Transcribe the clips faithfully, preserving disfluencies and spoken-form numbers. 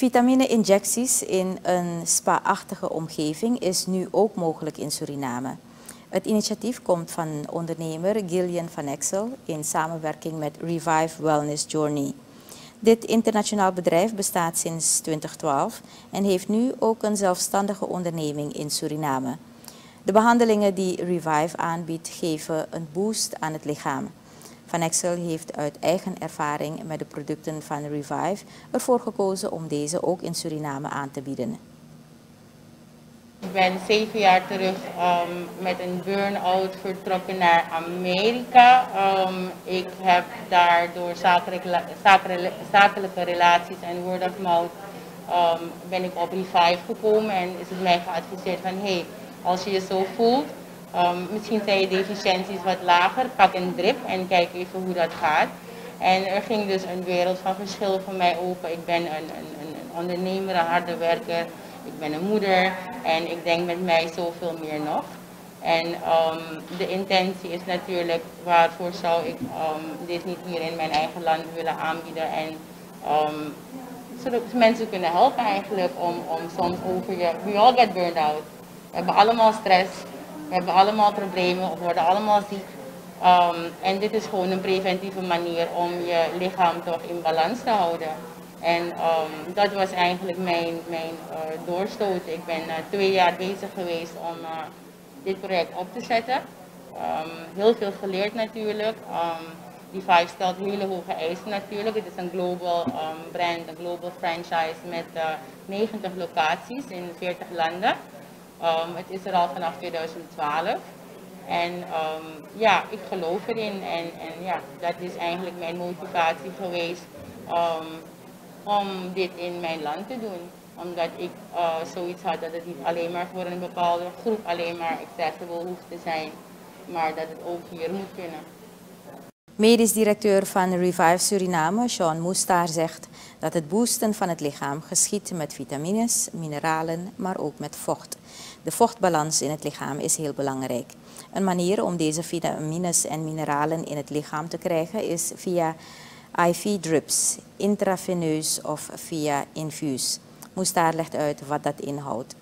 Vitamine-injecties in een spa-achtige omgeving is nu ook mogelijk in Suriname. Het initiatief komt van ondernemer Gillian van Exel in samenwerking met Revive Wellness Journey. Dit internationaal bedrijf bestaat sinds twintig twaalf en heeft nu ook een zelfstandige onderneming in Suriname. De behandelingen die Revive aanbiedt geven een boost aan het lichaam. Van Exel heeft uit eigen ervaring met de producten van Revive ervoor gekozen om deze ook in Suriname aan te bieden. Ik ben zeven jaar terug um, met een burn-out vertrokken naar Amerika. Um, ik heb daar door zakelijke, zakelijke, zakelijke relaties en word of mouth um, ben ik op Revive gekomen en is het mij geadviseerd van hey, als je je zo voelt, um, misschien zijn je deficiënties wat lager, pak een drip en kijk even hoe dat gaat. En er ging dus een wereld van verschil voor mij open. Ik ben een, een, een ondernemer, een harde werker. Ik ben een moeder en ik denk met mij zoveel meer nog. En um, de intentie is natuurlijk, waarvoor zou ik um, dit niet hier in mijn eigen land willen aanbieden. En um, zodat mensen kunnen helpen eigenlijk om, om soms over je... We all get burned out. We hebben allemaal stress, we hebben allemaal problemen, we worden allemaal ziek. Um, en dit is gewoon een preventieve manier om je lichaam toch in balans te houden. En um, dat was eigenlijk mijn, mijn uh, doorstoot. Ik ben uh, twee jaar bezig geweest om uh, dit project op te zetten. Um, heel veel geleerd natuurlijk. Um, Revive stelt hele hoge eisen natuurlijk. Het is een global um, brand, een global franchise met uh, negentig locaties in veertig landen. Um, het is er al vanaf tweeduizend twaalf. En um, ja, ik geloof erin en, en ja, dat is eigenlijk mijn motivatie geweest. Um, om dit in mijn land te doen. Omdat ik uh, zoiets had dat het niet alleen maar voor een bepaalde groep alleen maar accessible hoeft te zijn, maar dat het ook hier moet kunnen. Medisch directeur van Revive Suriname, Sean Moestaar, zegt dat het boosten van het lichaam geschiet met vitamines, mineralen, maar ook met vocht. De vochtbalans in het lichaam is heel belangrijk. Een manier om deze vitamines en mineralen in het lichaam te krijgen is via I V-drips, intraveneus of via infuus. Moestaar legt uit wat dat inhoudt.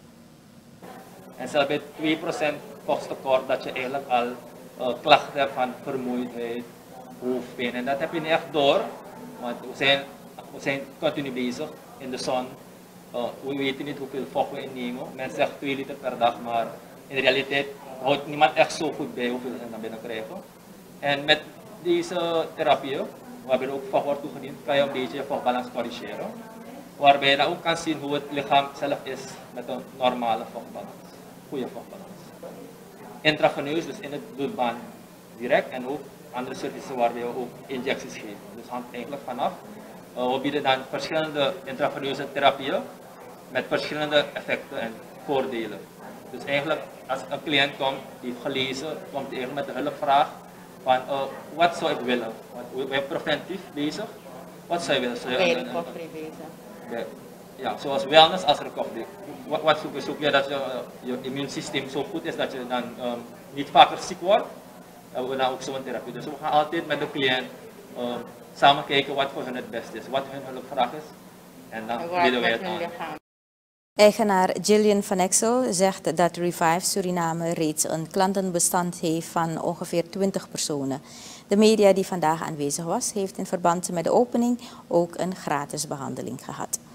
En zelfs bij twee procent vochttekort dat je eigenlijk al uh, klachten hebt van vermoeidheid, hoofdpijn. En dat heb je niet echt door, want we zijn, we zijn continu bezig in de zon. Uh, we weten niet hoeveel vocht we innemen. Men zegt twee liter per dag, maar in realiteit houdt niemand echt zo goed bij hoeveel ze naar binnen krijgen. En met deze therapieën, waarbij ook vocht wordt toegediend, kan je een beetje je vochtbalans corrigeren. Waarbij je dan ook kan zien hoe het lichaam zelf is met een normale vochtbalans, goede vochtbalans. Intraveneus, dus in het bloedbaan direct, en ook andere services waarbij we ook injecties geven. Dus hangt eigenlijk vanaf. Uh, we bieden dan verschillende intraveneuze therapieën met verschillende effecten en voordelen. Dus eigenlijk als een cliënt komt, die heeft gelezen, komt hij met de hulpvraag van uh, wat zou ik willen? Want we zijn preventief bezig. Wat zou je willen? Zou je een, een, een, ja, zoals wellness als recovery. Wat, wat zoek je? Zoek je dat je, uh, je immuunsysteem zo goed is dat je dan um, niet vaker ziek wordt? Uh, we dan ook zo'n therapie. Dus we gaan altijd met de cliënt uh, samen kijken wat voor hen het beste is, wat hun hulpvraag is. En dan bieden wij het aan. Eigenaar Gillian van Exel zegt dat Revive Suriname reeds een klantenbestand heeft van ongeveer twintig personen. De media die vandaag aanwezig was, heeft in verband met de opening ook een gratis behandeling gehad.